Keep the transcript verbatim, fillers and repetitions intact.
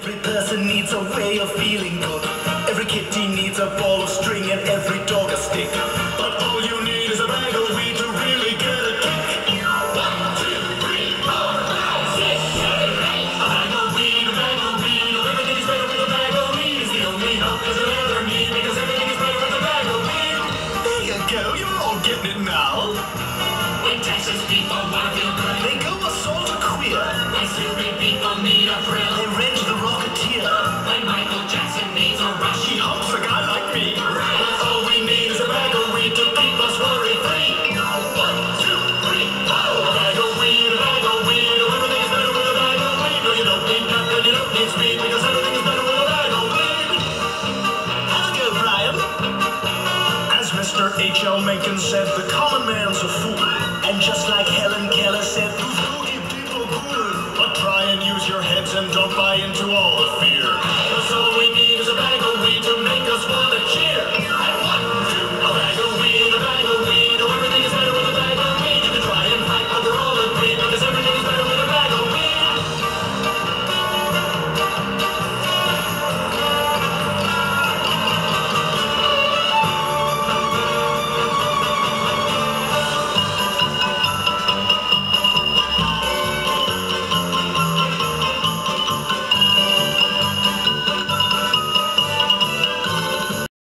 Every person needs a way of feeling good. Every kitty needs a ball of string and every dog a stick. But all you need is a bag of weed to really get a kick. One, two, three, four, five, six, seven, eight. A bag of weed, a bag of weed. Everything is better with a bag of weed. It's the only help that you'll ever need, because everything is better with a bag of weed. There you go, you're all getting it now. When Texas people want to feel good, they go assault a queer. When stupid people need a thrill, they rent the Rocketeer. When Michael Jackson needs a rush, he humps a guy like me. Right. But all we need is a bag of weed to keep us worry-free. One, two, three, four. A bag of weed, a bag of weed. Everything is better with a bag of weed. No, you don't need nothing, you don't need speed, because everything is better with a bag of weed. Have a go, Brian. As Mister H L Mencken said, the common man's a fool. And just like Helen Keller said, those boogie people cool. But try and use your heads and don't buy into all the fear.